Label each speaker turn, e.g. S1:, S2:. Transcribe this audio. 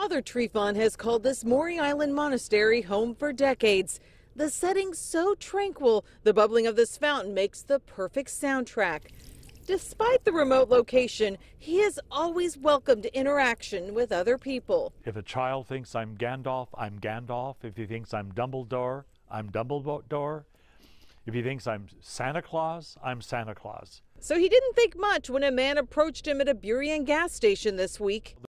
S1: Father Trifon has called this Maury Island monastery home for decades. The setting's so tranquil, the bubbling of this fountain makes the perfect soundtrack. Despite the remote location, he has always welcomed interaction with other people.
S2: If a child thinks I'm Gandalf, I'm Gandalf. If he thinks I'm Dumbledore, I'm Dumbledore. If he thinks I'm Santa Claus, I'm Santa Claus.
S1: So he didn't think much when a man approached him at a Burien gas station this week.